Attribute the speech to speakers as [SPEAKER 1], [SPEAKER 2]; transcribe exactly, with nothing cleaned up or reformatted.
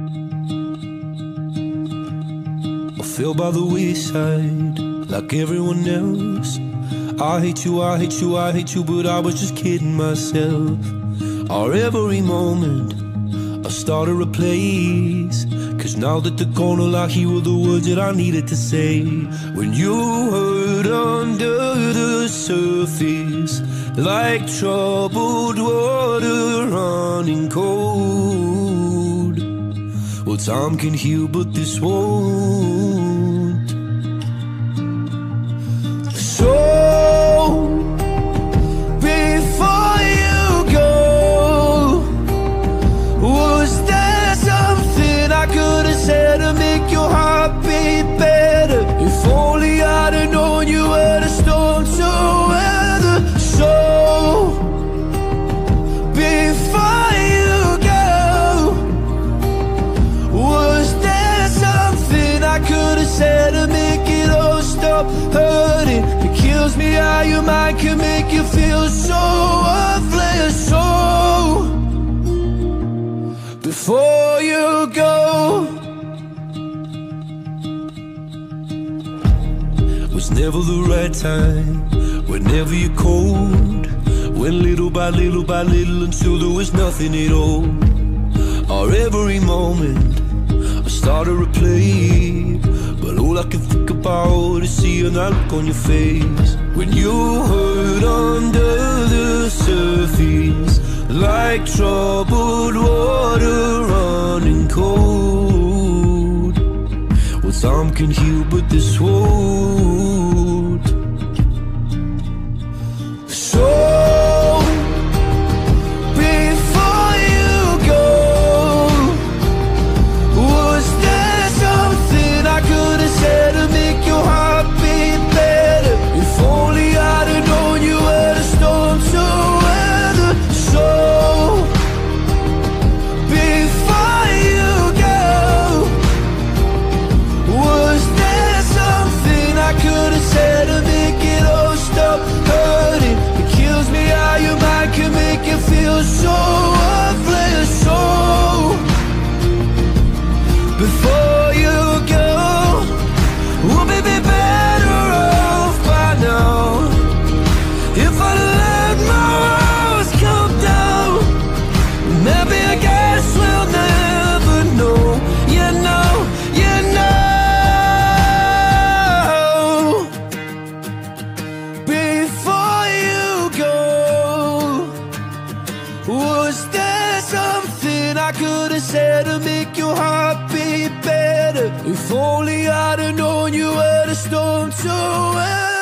[SPEAKER 1] I fell by the wayside like everyone else. I hate you, I hate you, I hate you, but I was just kidding myself. Our every moment I started a place, cause now that they're gone, all I hear were the words that I needed to say. When you hurt under the surface, like troubled water running cold. Well, time can heal, but this won't. So before you go, was there something I could have said to make your heart beat better? If only I'd have known you were the storm to weather. So before you go, was there something I could have said to make it all stop hurting? It kills me how your mind can make you feel so worthless. So before you go, was never the right time, whenever you're cold. Went little by little by little until there was nothing at all. Our every moment I started to play, but all I can think about is seeing that look on your face. When you hurt under the surface, like troubled water running cold. Well, time can heal, but this won't. So before you go, was there something I could have said to make your heart beat better? If only I'd have known you were the storm to weather. So before you go, was there something I could have said to make it all stop hurting? It kills me how your mind can make you feel so worthless. So before you go, we'll be better off by now. If I let my walls come down, maybe I guess we'll never know. You know, you know. Before you go, was there something I could have said to make your heart beat better? If only I'd have known you were the storm to weather.